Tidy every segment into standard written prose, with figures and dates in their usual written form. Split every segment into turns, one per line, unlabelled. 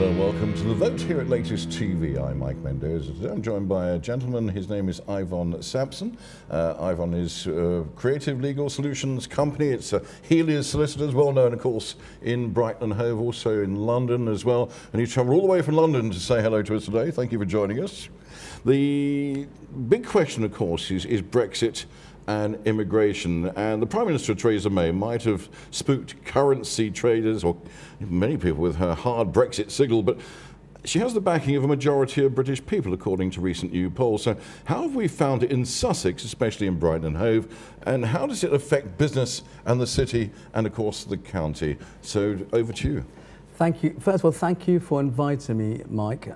Hello and welcome to The Vote here at Latest TV. I'm Mike Mendoza. Today I'm joined by a gentleman. His name is Ivon Sampson. Ivon is Creative Legal Solutions Company. It's Helios Solicitors, well known, of course, in Brighton and Hove, also in London as well. And he's travelled all the way from London to say hello to us today. Thank you for joining us. The big question, of course, is Brexit and immigration, and the Prime Minister Theresa May might have spooked currency traders or many people with her hard Brexit signal, but she has the backing of a majority of British people, according to recent new polls. So how have we found it in Sussex, especially in Brighton and Hove, and how does it affect business and the city and, of course, the county? So over to you.
Thank you. First of all, thank you for inviting me, Mike.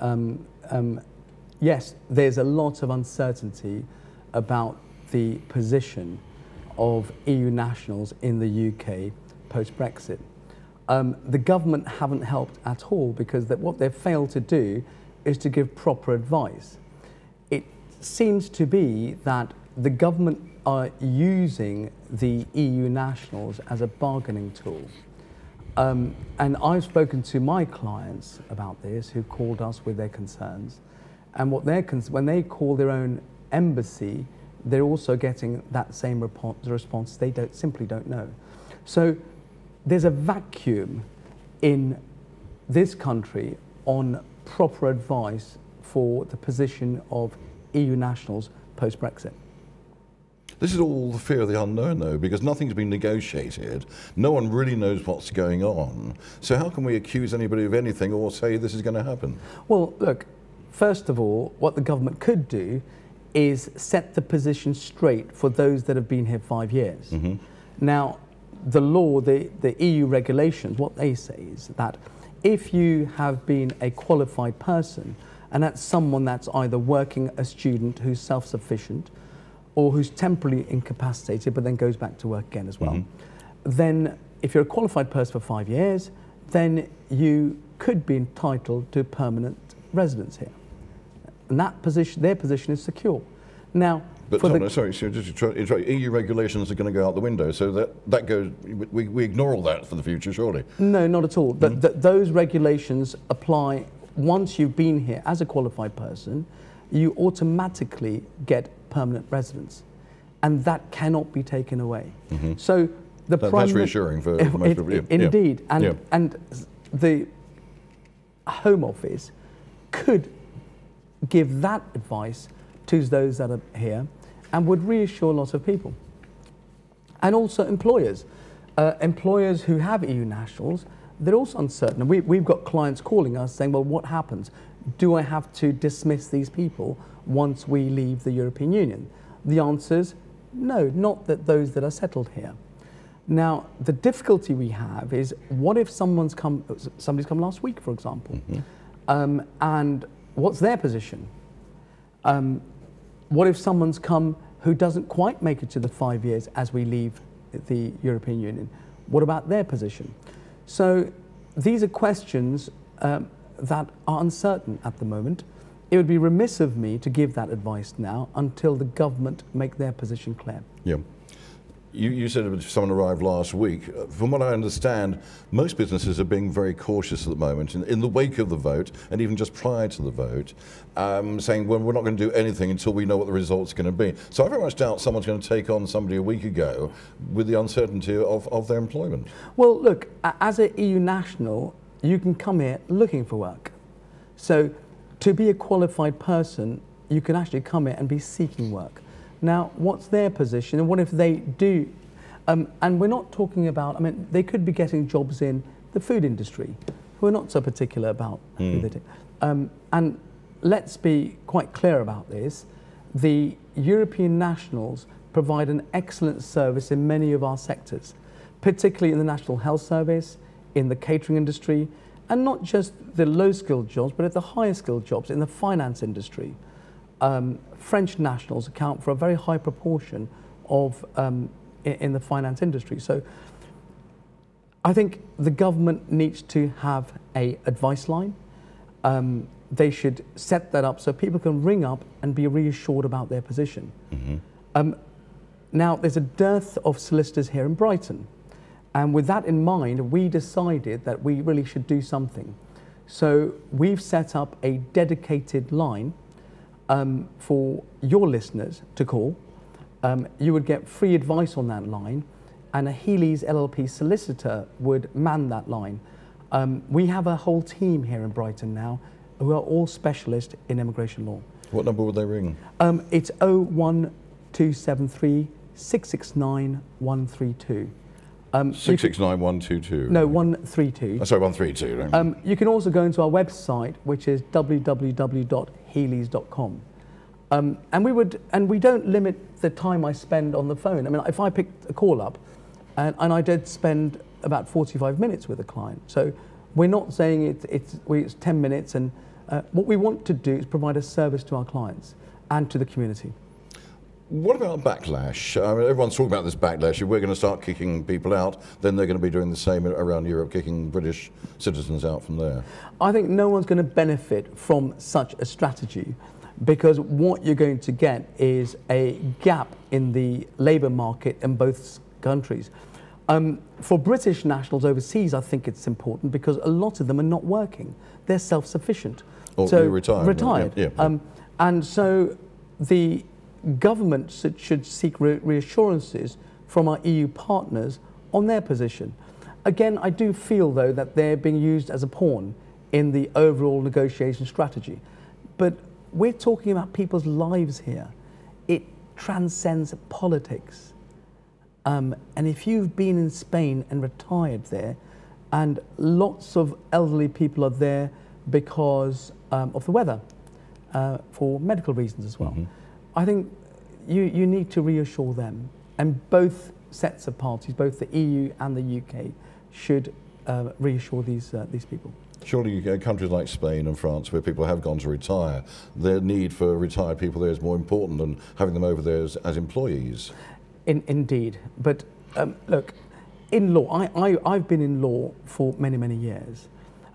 Yes, there's a lot of uncertainty about the position of EU nationals in the UK post-Brexit. The government haven't helped at all because what they've failed to do is to give proper advice. It seems to be that the government are using the EU nationals as a bargaining tool. And I've spoken to my clients about this who called us with their concerns. And when they call their own embassy, they're also getting that same response. They simply don't know. So there's a vacuum in this country on proper advice for the position of EU nationals post-Brexit.
This is all the fear of the unknown, though, because nothing's been negotiated. No one really knows what's going on. So how can we accuse anybody of anything or say this is going to happen?
Well, look, first of all, what the government could do is set the position straight for those that have been here 5 years. Mm-hmm. Now, the law, the EU regulations, what they say is that if you have been a qualified person, and that's someone that's either working a student who's self-sufficient or who's temporarily incapacitated but then goes back to work again as well, mm-hmm. then if you're a qualified person for 5 years, then you could be entitled to permanent residence here. And that position, their position is secure. Now,
but Tom, sorry, EU regulations are going to go out the window, so that goes. We ignore all that for the future, surely.
No, not at all. Mm-hmm. Those regulations apply once you've been here as a qualified person. You automatically get permanent residence, and that cannot be taken away. Mm-hmm. So
that's reassuring for most people.
Indeed, and the Home Office could give that advice to those that are here and would reassure lots of people. And also employers. Employers who have EU nationals, they're also uncertain. And we've got clients calling us saying, well, what happens? Do I have to dismiss these people once we leave the European Union? The answer is no, not that those that are settled here. Now, the difficulty we have is, what if somebody's come last week, for example, mm-hmm. And what's their position? What if someone's come who doesn't quite make it to the 5 years as we leave the European Union? What about their position? So these are questions that are uncertain at the moment. It would be remiss of me to give that advice now until the government make their position clear.
Yeah. You said if someone arrived last week. From what I understand, most businesses are being very cautious at the moment in the wake of the vote and even just prior to the vote, saying, well, we're not going to do anything until we know what the result's going to be. So I very much doubt someone's going to take on somebody a week ago with the uncertainty of their employment.
Well, look, as an EU national, you can come here looking for work. So to be a qualified person, you can actually come here and be seeking work. Now, what's their position, and what if they do? And we're not talking about, I mean, they could be getting jobs in the food industry, who are not so particular about who they do. And let's be quite clear about this. The European nationals provide an excellent service in many of our sectors, particularly in the National Health Service, in the catering industry, and not just the low-skilled jobs, but at the higher-skilled jobs in the finance industry. French nationals account for a very high proportion of in the finance industry. So I think the government needs to have an advice line. They should set that up so people can ring up and be reassured about their position. Mm-hmm. Now, there's a dearth of solicitors here in Brighton. And with that in mind, we decided that we really should do something. So we've set up a dedicated line for your listeners to call. You would get free advice on that line, and a Healy's LLP solicitor would man that line. We have a whole team here in Brighton now who are all specialists in immigration law.
What number would they ring?
It's 01273 669 132.
669 122.
No, 132.
Oh, sorry, 132.
You can also go into our website, which is www.healys.com. And we don't limit the time I spend on the phone. I mean, if I picked a call up, and I did spend about 45 minutes with a client. So we're not saying it's 10 minutes. And what we want to do is provide a service to our clients and to the community.
What about backlash? I mean, everyone's talking about this backlash. If we're going to start kicking people out, then they're going to be doing the same around Europe, kicking British citizens out from there.
I think no one's going to benefit from such a strategy, because what you're going to get is a gap in the labour market in both countries. For British nationals overseas, I think it's important because a lot of them are not working. They're self-sufficient.
Or
so
retired.
Retired.
Right? Yeah.
And so the government should seek reassurances from our EU partners on their position. Again, I do feel, though, that they're being used as a pawn in the overall negotiation strategy. But we're talking about people's lives here. It transcends politics. And if you've been in Spain and retired there, and lots of elderly people are there because of the weather, for medical reasons as well, I think you need to reassure them. And both sets of parties, both the EU and the UK, should reassure these people.
Surely countries like Spain and France, where people have gone to retire, their need for retired people there is more important than having them over there as employees.
Indeed. But look, in law, I've been in law for many, many years.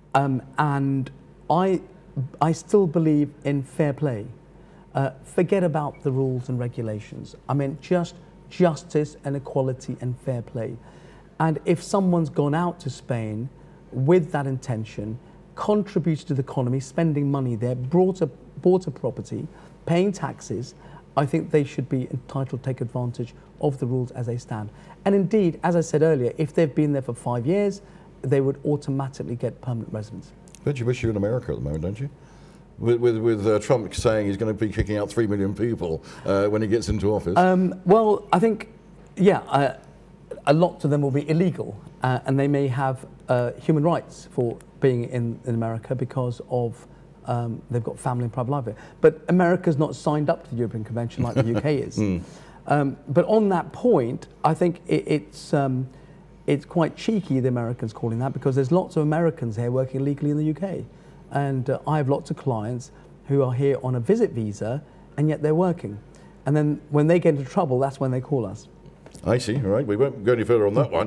And I still believe in fair play. Forget about the rules and regulations. I mean, just justice and equality and fair play. And if someone's gone out to Spain with that intention, contributed to the economy, spending money there, bought a property, paying taxes, I think they should be entitled to take advantage of the rules as they stand. And indeed, as I said earlier, if they've been there for 5 years, they would automatically get permanent residence.
But you wish you were in America at the moment, don't you? With Trump saying he's going to be kicking out 3 million people when he gets into office.
Well, I think, yeah, a lot of them will be illegal, and they may have human rights for being in America because of they've got family and private life there. But America's not signed up to the European Convention like the UK is. But on that point, I think it's quite cheeky, the Americans calling that, because there's lots of Americans here working legally in the UK. And I have lots of clients who are here on a visit visa, and yet they're working. And then when they get into trouble, that's when they call us.
I see, all right. We won't go any further on that one.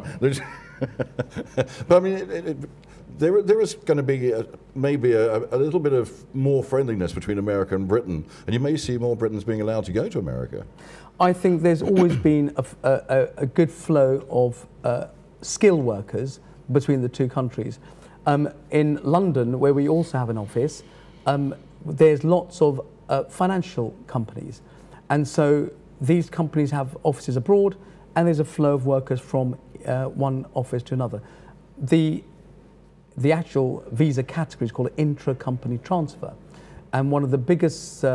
But I mean, there is going to be maybe a little bit of more friendliness between America and Britain, and you may see more Britons being allowed to go to America.
I think there's always been a good flow of skilled workers between the two countries. In London, where we also have an office, there's lots of financial companies. And so these companies have offices abroad, and there's a flow of workers from one office to another. The actual visa category is called intra-company transfer. And one of the biggest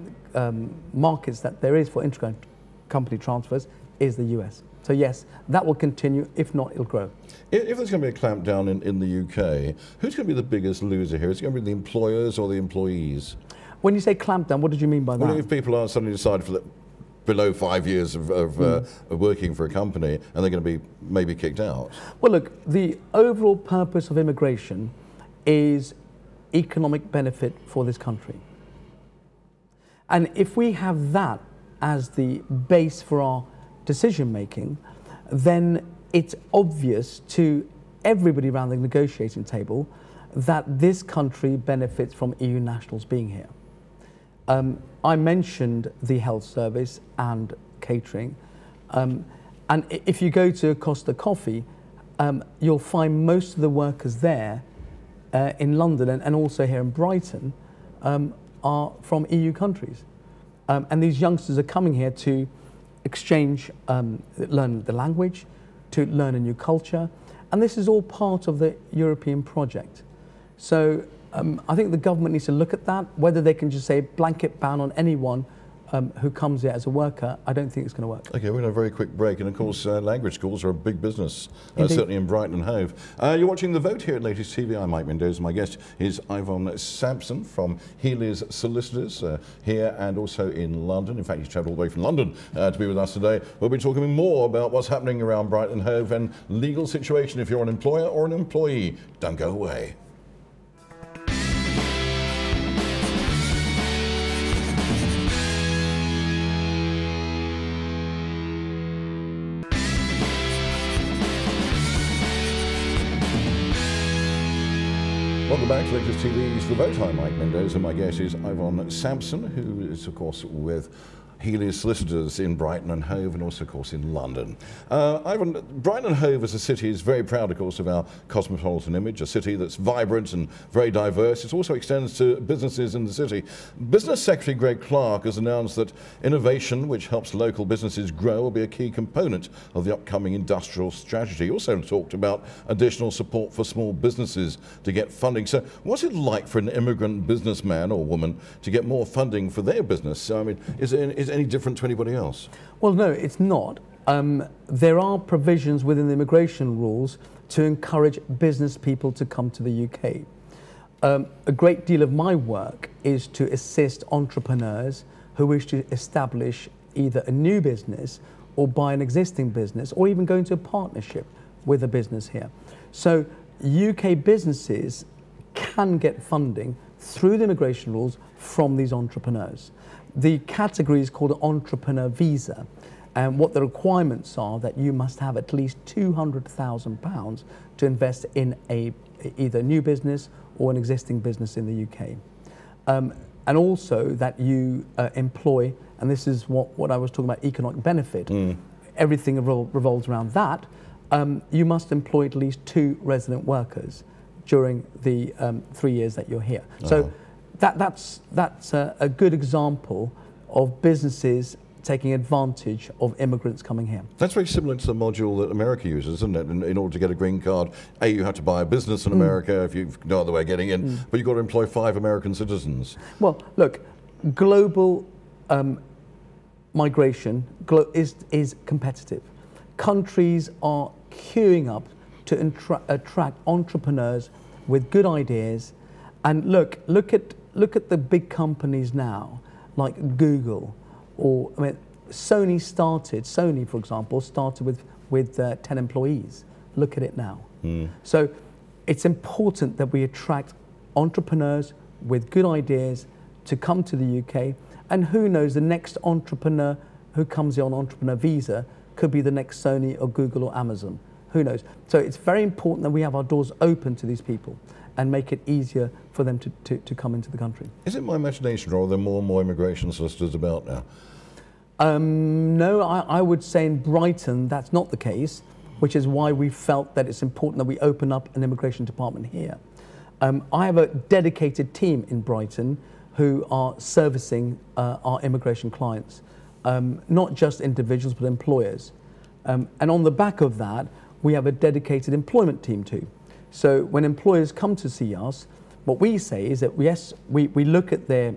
markets that there is for intra-company transfers is the US. So yes, that will continue. If not, it'll grow.
If there's going to be a clampdown in the UK, who's going to be the biggest loser here? Is it going to be the employers or the employees?
When you say clampdown, what did you mean by that?
Well, if people are suddenly decide for below 5 years of working for a company, and they're going to be maybe kicked out.
Well, look, the overall purpose of immigration is economic benefit for this country. And if we have that as the base for our decision making, then it's obvious to everybody around the negotiating table that this country benefits from EU nationals being here. I mentioned the health service and catering, and if you go to Costa Coffee, you'll find most of the workers there in London and also here in Brighton are from EU countries. And these youngsters are coming here to exchange, learn the language, to learn a new culture. And this is all part of the European project. So I think the government needs to look at that. Whether they can just say blanket ban on anyone who comes here as a worker, I don't think it's going to work.
Okay, we're going to have a very quick break, and of course language schools are a big business, certainly in Brighton and Hove. You're watching The Vote here at Latest TV. I'm Mike Mendoza. My guest is Ivon Sampson from Healy's Solicitors here and also in London. In fact, he's travelled all the way from London to be with us today. We'll be talking more about what's happening around Brighton and Hove and legal situation if you're an employer or an employee. Don't go away. Welcome back to Latest TV's The Vote. I'm Mike Mendoza. My guest is Ivon Sampson, who is, of course, with Healy's Solicitors in Brighton and Hove, and also, of course, in London. Ivon, Brighton and Hove as a city is very proud, of course, of our cosmopolitan image, a city that's vibrant and very diverse. It also extends to businesses in the city. Business Secretary Greg Clark has announced that innovation, which helps local businesses grow, will be a key component of the upcoming industrial strategy. He also talked about additional support for small businesses to get funding. So what's it like for an immigrant businessman or woman to get more funding for their business? I mean, is it any different to anybody else? Well,
no, it's not. There are provisions within the immigration rules to encourage business people to come to the UK. A great deal of my work is to assist entrepreneurs who wish to establish either a new business or buy an existing business or even go into a partnership with a business here. So UK businesses can get funding through the immigration rules from these entrepreneurs. The category is called an entrepreneur visa, and what the requirements are that you must have at least £200,000 to invest in either a new business or an existing business in the UK. And also that you employ, and this is what I was talking about, economic benefit, everything revolves around that, you must employ at least 2 resident workers during the 3 years that you're here. So that's a good example of businesses taking advantage of immigrants coming here.
That's very similar to the module that America uses, isn't it? In order to get a green card, you have to buy a business in America if you've no other way of getting in, but you've got to employ 5 American citizens.
Well, look, global migration is competitive. Countries are queuing up to attract entrepreneurs with good ideas. And look at the big companies now, like Google, or I mean, Sony, for example, started with 10 employees. Look at it now. So it's important that we attract entrepreneurs with good ideas to come to the UK, and who knows, the next entrepreneur who comes here on entrepreneur visa could be the next Sony or Google or Amazon. Who knows? So it's very important that we have our doors open to these people and make it easier for them to come into the country. Is it my imagination, or are there more and more immigration solicitors about now? No, I would say in Brighton that's not the case, which is why we felt that it's important that we open up an immigration department here. I have a dedicated team in Brighton who are servicing our immigration clients, not just individuals but employers. And on the back of that, we have a dedicated employment team too. So when employers come to see us, what we say is that yes, we look at their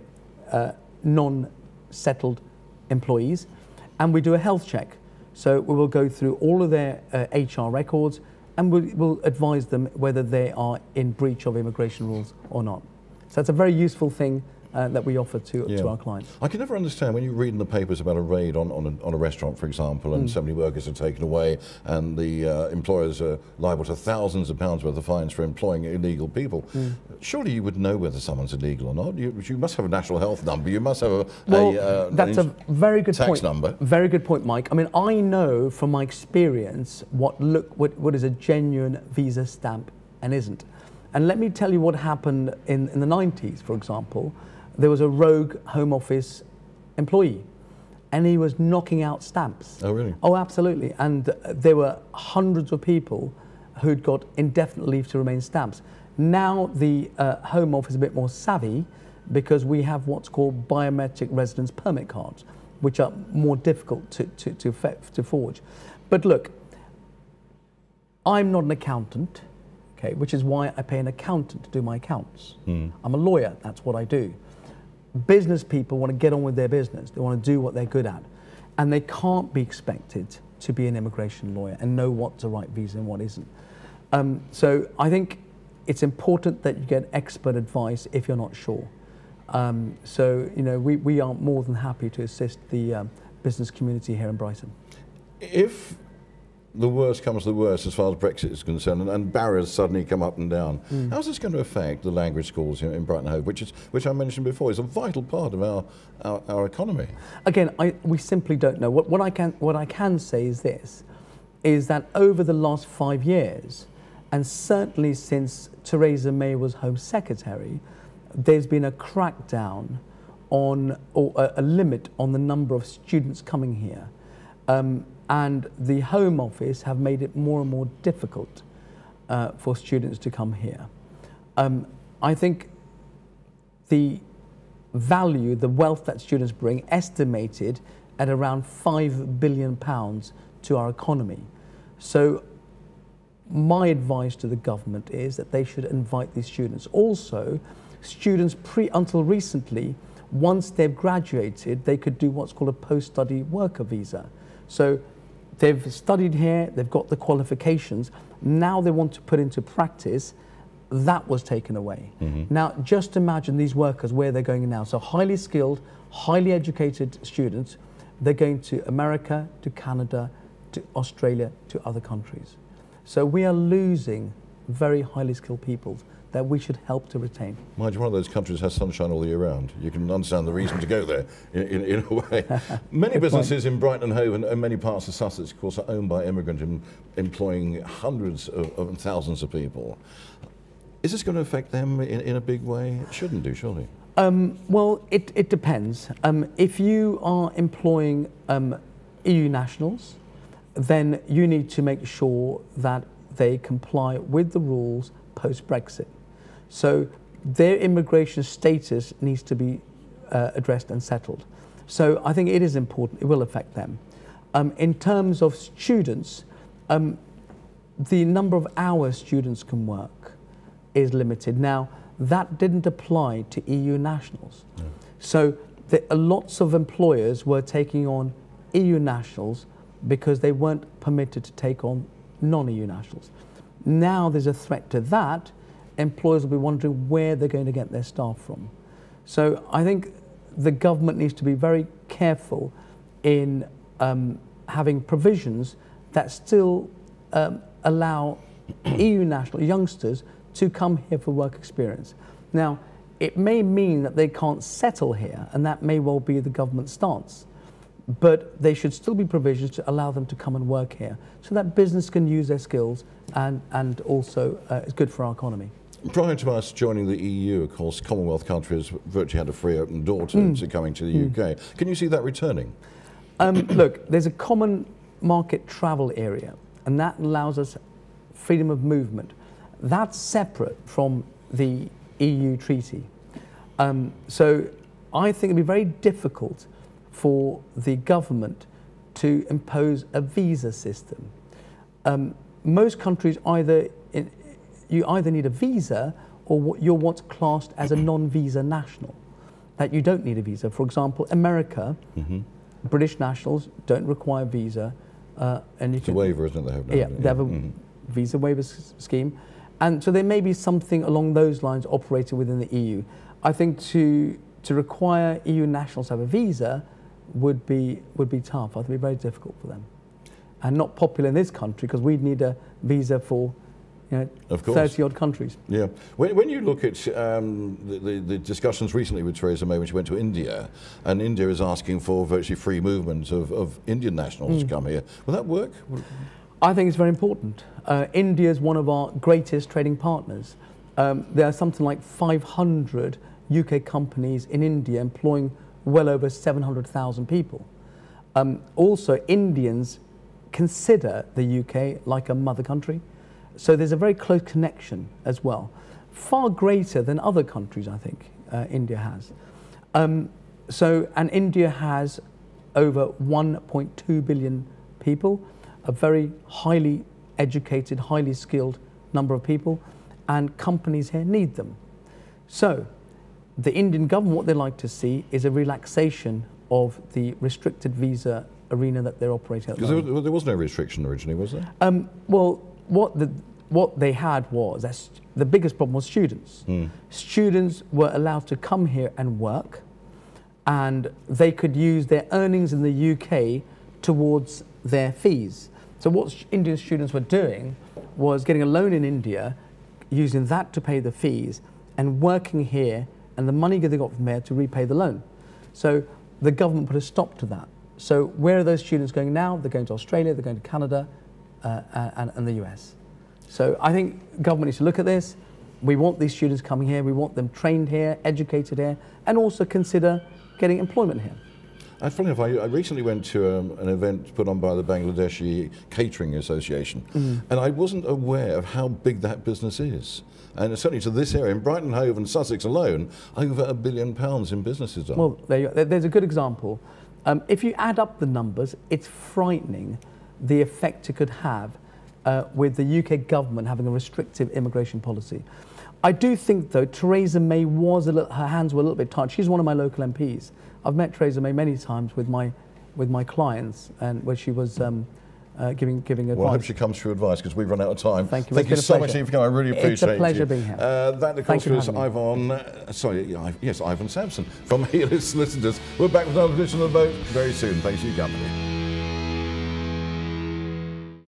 non-settled employees and we do a health check. So we will go through all of their HR records and we'll advise them whether they are in breach of immigration rules or not. So that's a very useful thing that we offer to our clients. I can never understand when you read in the papers about a raid on a restaurant, for example, and so many workers are taken away and the employers are liable to thousands of pounds worth of fines for employing illegal people. Surely you would know whether someone's illegal or not. You must have a national health number. You must have that's a very good
tax number.
Very good point, Mike. I mean, I know from my experience what is a genuine visa stamp and isn't. And let me tell you what happened in the 90s, for example. There was a rogue Home Office employee and he was knocking out stamps.
Oh, really?
Oh, absolutely. And there were hundreds of people who'd got indefinite leave to remain stamps. Now the Home Office is a bit more savvy because we have what's called biometric residence permit cards, which are more difficult to forge. But look, I'm not an accountant, okay, which is why I pay an accountant to do my accounts. I'm a lawyer, that's what I do. Business people want to get on with their business. They want to do what they're good at. And they can't be expected to be an immigration lawyer and know what's the right visa and what isn't. So I think it's important that you get expert advice if you're not sure. So, you know, we are more than happy to assist the business community here in Brighton.
If the worst comes to the worst as far as Brexit is concerned, and barriers suddenly come up and down, how's this going to affect the language schools in Brighton Hove, which I mentioned before is a vital part of our economy? Again,
we simply don't know. What I can say is this, is that over the last 5 years, and certainly since Theresa May was Home Secretary, there's been a crackdown on, or a limit on the number of students coming here. And the Home Office have made it more and more difficult for students to come here. I think the value, the wealth that students bring, estimated at around £5 billion to our economy. So my advice to the government is that they should invite these students. Also, students until recently, once they've graduated, they could do what's called a post-study worker visa. So they've studied here, they've got the qualifications, now they want to put into practice. That was taken away. Now, just imagine these workers, where they're going now. So highly skilled, highly educated students, they're going to America, to Canada, to Australia, to other countries. So we are losing very highly skilled people that we should help to retain. Mind you,
one of those countries has sunshine all year round. You can understand the reason to go there in a way. Many businesses in Brighton and Hove and many parts of Sussex, of course, are owned by immigrants, employing hundreds of thousands of people. Is this going to affect them in a big way? It shouldn't do, surely.
Well, it depends. If you are employing EU nationals, then you need to make sure that they comply with the rules post-Brexit. So their immigration status needs to be addressed and settled. So I think it is important, it will affect them. In terms of students, the number of hours students can work is limited. Now, that didn't apply to EU nationals. No. So lots of employers were taking on EU nationals because they weren't permitted to take on non-EU nationals. Now there's a threat to that. Employers will be wondering where they're going to get their staff from. So I think the government needs to be very careful in having provisions that still allow EU national youngsters to come here for work experience. Now, it may mean that they can't settle here, and that may well be the government's stance. But there should still be provisions to allow them to come and work here so that business can use their skills and also it's good for our economy.
Prior to us joining the EU, of course, Commonwealth countries virtually had a free open door to coming to the UK. Can you see that returning?
Look, there's a common market travel area, and that allows us freedom of movement. That's separate from the EU treaty. So I think it'd be very difficult for the government to impose a visa system. Most countries you either need a visa or you're what's classed as a non-visa national, that you don't need a visa. For example, America, British nationals don't require a visa. And
it's a waiver, isn't it? They have
yeah, they have a visa waiver scheme. And so there may be something along those lines operating within the EU. I think to require EU nationals to have a visa would be tough. I think it would be very difficult for them, and not popular in this country because we'd need a visa for 30 odd countries.
Yeah. When you look at the discussions recently with Theresa May when she went to India, and India is asking for virtually free movement of Indian nationals to come here, will that work?
I think it's very important. India is one of our greatest trading partners. There are something like 500 UK companies in India employing well over 700,000 people. Also, Indians consider the UK like a mother country. So there's a very close connection as well. far greater than other countries, I think, India has. And India has over 1.2 billion people, a very highly educated, highly skilled number of people, and companies here need them. So the Indian government, what they like to see is a relaxation of the restricted visa arena that they're operating at the moment.
Because there was no restriction originally, was there?
Well, what they had was, the biggest problem was students. Students were allowed to come here and work, and they could use their earnings in the UK towards their fees. So what Indian students were doing was getting a loan in India, using that to pay the fees, and working here, and the money they got from there to repay the loan. So the government put a stop to that. So where are those students going now? They're going to Australia, they're going to Canada, and the US. So I think government needs to look at this. We want these students coming here, we want them trained here, educated here, and also consider getting employment here.
Funny enough, I recently went to an event put on by the Bangladeshi Catering Association, and I wasn't aware of how big that business is. And certainly to this area, in Brighton, Hove and Sussex alone, over £1 billion in businesses done.
Well, there's a good example. If you add up the numbers, it's frightening the effect it could have with the UK government having a restrictive immigration policy. I do think, though, Theresa May was her hands were a little bit tied. She's one of my local MPs. I've met Theresa May many times with my clients, and where she was giving advice.
Well, I hope she comes through advice, because we've run out of time.
Thank you.
Thank you so much for coming. I really appreciate it.
It's a pleasure being here.
That, of course, was Ivon Sampson from Helios Solicitors. We're back with another edition of The Vote very soon. Thanks for your company.